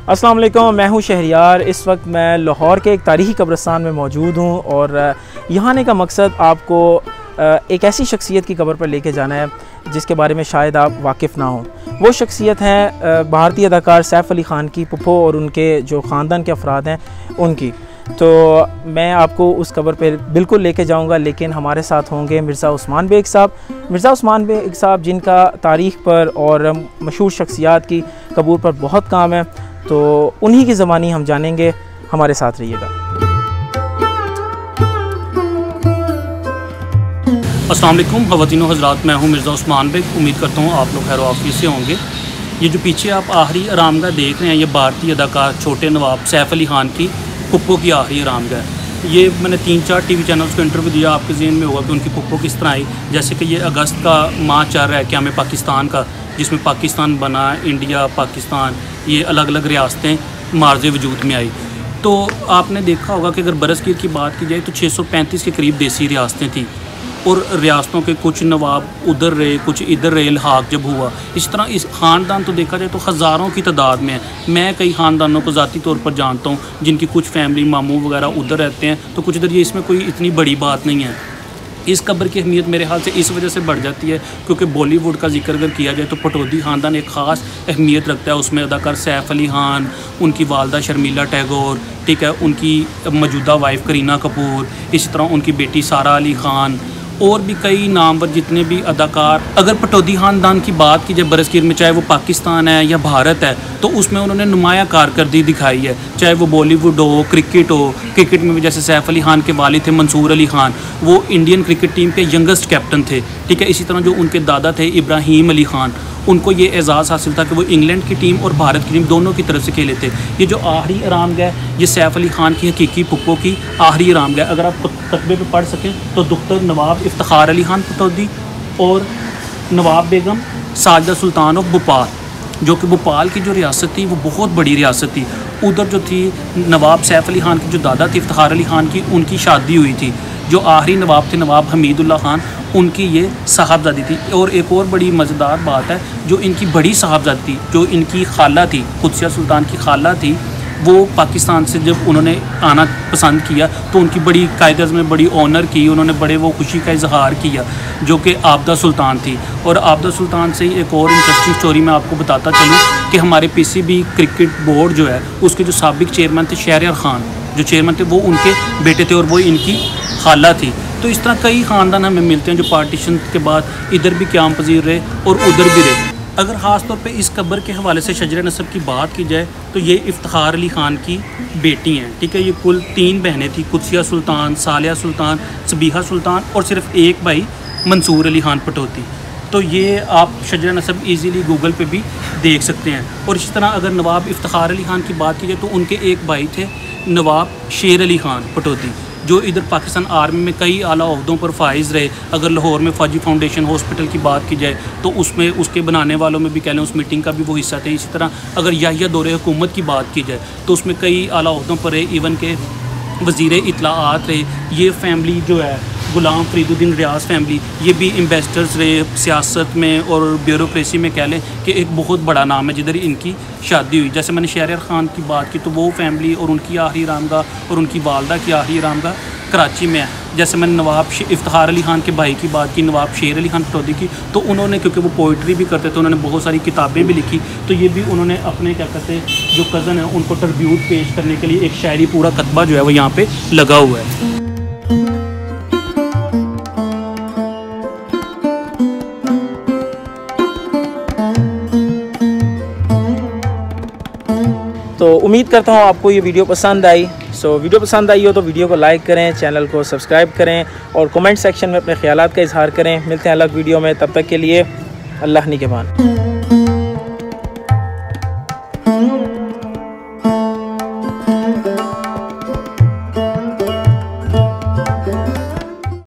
अस्सलाम वालेकुम, मैं हूं शहरियार। इस वक्त मैं लाहौर के एक तारीख़ी कब्रिस्तान में मौजूद हूं और यहाँ आने का मकसद आपको एक ऐसी शख्सियत की कब्र पर लेके जाना है जिसके बारे में शायद आप वाकिफ़ ना हों। वो शख्सियत हैं भारतीय अदाकार सैफ अली ख़ान की पुप्पो और उनके जो ख़ानदान के अफराद हैं उनकी। तो मैं आपको उस कब्र पर बिल्कुल लेके जाऊंगा, लेकिन हमारे साथ होंगे मिर्ज़ा उस्मान बेग साहब। मिर्ज़ा उस्मान बेग साहब जिनका तारीख़ पर और मशहूर शख्सियात की कब्र पर बहुत काम है, तो उन्हीं की ज़बानी हम जानेंगे। हमारे साथ रहिएगा। अस्सलाम वालेकुम ख़वातीन हज़रात, मैं हूं मिर्ज़ा उस्मान बेग। उम्मीद करता हूं आप लोग खैर वाफ़ियत से होंगे। ये जो पीछे आप आखिरी आरामगाह देख रहे हैं, ये भारतीय अदाकार छोटे नवाब सैफ अली ख़ान की पुप्पो की आखिरी आरामगाह है। ये मैंने 3-4 टीवी चैनल्स को इंटरव्यू दिया, आपके ज़हन में होगा कि उनकी पुप्पो किस तरह आई। जैसे कि ये अगस्त का माह चल रहा है क़याम पाकिस्तान का, जिसमें पाकिस्तान बना, इंडिया पाकिस्तान ये अलग अलग रियासतें मार्ज़े वजूद में आई। तो आपने देखा होगा कि अगर बरसगीर की बात की जाए तो 635 के करीब देसी रियासतें थी और रियासतों के कुछ नवाब उधर रहे, कुछ इधर रहे, इल्हाक जब हुआ। इस तरह इस ख़ानदान तो देखा जाए तो हज़ारों की तादाद में है। मैं कई ख़ानदानों को ज़ाती तौर पर जानता हूँ जिनकी कुछ फैमिली मामू वगैरह उधर रहते हैं, तो कुछ इधर। ये इसमें कोई इतनी बड़ी बात नहीं है। इस कब्र की अहमियत मेरे ख्याल से इस वजह से बढ़ जाती है क्योंकि बॉलीवुड का जिक्र अगर किया जाए तो पटौदी ख़ानदान एक ख़ास अहमियत रखता है। उसमें अदाकार सैफ अली ख़ान, उनकी वालदा शर्मिला टैगोर, ठीक है, उनकी मौजूदा वाइफ करीना कपूर, इसी तरह उनकी बेटी सारा अली ख़ान और भी कई नामवर जितने भी अदाकार। अगर पटौदी ख़ानदान की बात की जाए बरसगीर में, चाहे वो पाकिस्तान है या भारत है, तो उसमें उन्होंने नुमाया कारकर्दी दिखाई है। चाहे वो बॉलीवुड हो, क्रिकेट हो। क्रिकेट में भी जैसे सैफ अली ख़ान के वालिद थे मंसूर अली ख़ान, वो इंडियन क्रिकेट टीम के यंगेस्ट कैप्टन थे, ठीक है। इसी तरह जो उनके दादा थे इब्राहिम अली ख़ान, उनको ये एज़ाज़ हासिल था कि वो इंग्लैंड की टीम और भारत की टीम दोनों की तरफ से खेले थे। ये जो आखिरी आरामगाह, ये सैफ अली ख़ान की हकीकी पुप्पो की आखिरी आरामगाह। अगर आप तकबे पे पढ़ सकें तो दुख्तर नवाब इफ्तिखार अली ख़ान पटौदी और नवाब बेगम साजिदा सुल्तान ऑफ भोपाल, जो कि भोपाल की जो रियासत थी वो बहुत बड़ी रियासत थी। उधर जो थी नवाब सैफ अली ख़ान की जो दादा थी इफ्तिखार अली ख़ान की, उनकी शादी हुई थी। जो आखिरी नवाब थे नवाब हमीदुल्ला ख़ान, उनकी ये साहबजादी थी। और एक और बड़ी मज़ेदार बात है, जो इनकी बड़ी साहबजादी थी, जो इनकी खाला थी, कुदसिया सुल्तान की खाला थी, वो पाकिस्तान से जब उन्होंने आना पसंद किया तो उनकी बड़ी कायदे में बड़ी ऑनर की, उन्होंने बड़े वो खुशी का इजहार किया, जो कि आबदा सुल्तान थी। और आबदा सुल्तान से एक और इंटरेस्टिंग स्टोरी मैं आपको बताता चलूँ कि हमारे पीसीबी क्रिकेट बोर्ड जो है उसके जो साबिक चेयरमैन थे शहरियार ख़ान, जो चेयरमैन थे वो उनके बेटे थे और वो इनकी खाला थी। तो इस तरह कई ख़ानदान हमें मिलते हैं जो पार्टीशन के बाद इधर भी क़याम पज़ीर रहे और उधर भी रहे। अगर ख़ास तौर पे इस कब्र के हवाले से शजर नसब की बात की जाए तो ये इफ्तिखार अली ख़ान की बेटी हैं, ठीक है। ये कुल 3 बहनें थी, कुदसिया सुल्तान, सालिया सुल्तान, सबीहा सुल्तान और सिर्फ एक भाई मंसूर अली ख़ान पटौदी। तो ये आप शजर नसब इजीली गूगल पे भी देख सकते हैं। और इसी तरह अगर नवाब इफ्तिखार अली ख़ान की बात की जाए तो उनके एक भाई थे नवाब शेर अली ख़ान पटौदी, जो इधर पाकिस्तान आर्मी में कई आला ओहदों पर फाइज़ रहे। अगर लाहौर में फ़ौजी फाउंडेशन हॉस्पिटल की बात की जाए तो उसमें उसके बनाने वालों में भी कह लें, उस मीटिंग का भी वो हिस्सा थे। इसी तरह अगर याहिया दौरे हुकूमत की बात की जाए तो उसमें कई आला ओहदों पर रहे, इवन के वज़ीर इत्तलाआत रहे। ये फैमिली जो है गुलाम फरीदुद्दीन रियाज फैमिली, ये भी इन्वेस्टर्स रहे सियासत में और ब्यूरोक्रेसी में, कह लें कि एक बहुत बड़ा नाम है जिधर इनकी शादी हुई। जैसे मैंने शहरियार ख़ान की बात की तो वो फैमिली और उनकी आखिरी आरामगाह और उनकी वालदा की आखिरी आरामगाह कराची में है। जैसे मैंने नवाब इफ्तिखार अली ख़ान के भाई की बात की, नवाब शेर अली ख़ान पटौदी की, तो उन्होंने क्योंकि वो पोइट्री भी करते थे, उन्होंने बहुत सारी किताबें भी लिखी, तो ये भी उन्होंने अपने क्या कहते हैं जो कज़न है उनको ट्रिब्यूट पेश करने के लिए एक शायरी पूरा कतबा जो है वो यहाँ पर लगा हुआ है। तो उम्मीद करता हूँ आपको ये वीडियो पसंद आई। वीडियो पसंद आई हो तो वीडियो को लाइक करें, चैनल को सब्सक्राइब करें और कमेंट सेक्शन में अपने ख्यालात का इजहार करें। मिलते हैं अलग वीडियो में, तब तक के लिए अल्लाह निगहबान।